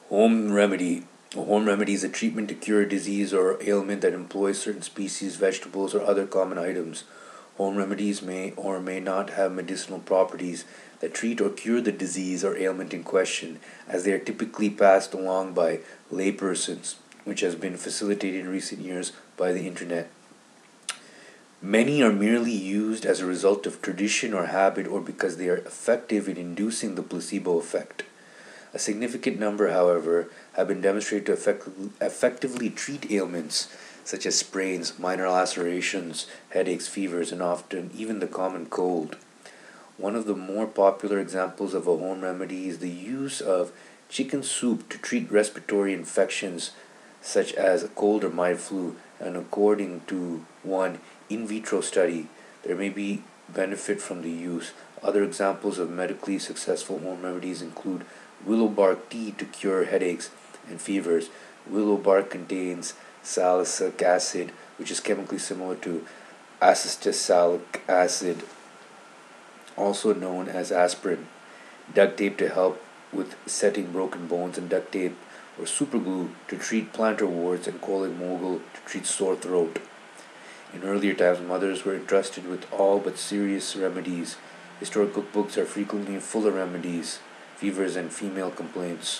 Home remedy. A home remedy is a treatment to cure a disease or ailment that employs certain species, vegetables, or other common items. Home remedies may or may not have medicinal properties that treat or cure the disease or ailment in question, as they are typically passed along by laypersons, which has been facilitated in recent years by the internet. Many are merely used as a result of tradition or habit or because they are effective in inducing the placebo effect. A significant number, however, have been demonstrated to effectively treat ailments such as sprains, minor lacerations, headaches, fevers, and often even the common cold. One of the more popular examples of a home remedy is the use of chicken soup to treat respiratory infections such as a cold or mild flu, and according to one in vitro study, there may be benefit from the use. Other examples of medically successful home remedies include willow bark tea to cure headaches and fevers. Willow bark contains salicylic acid, which is chemically similar to acetylsalicylic acid, also known as aspirin. Duct tape to help with setting broken bones, and duct tape or superglue to treat plantar warts, and colic mogul to treat sore throat. In earlier times, mothers were entrusted with all but serious remedies. Historic cookbooks are frequently full of remedies, fevers, and female complaints.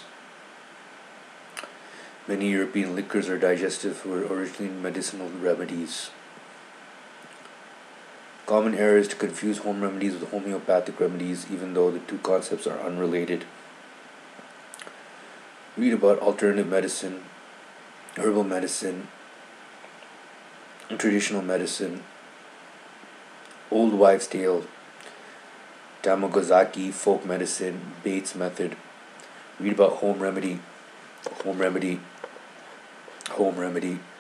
Many European liquors or digestives were originally medicinal remedies. Common error is to confuse home remedies with homeopathic remedies, even though the two concepts are unrelated. Read about alternative medicine, herbal medicine, traditional medicine, old wives' tale, Tamagozaki, folk medicine, Bates method. Read about home remedy, home remedy, home remedy.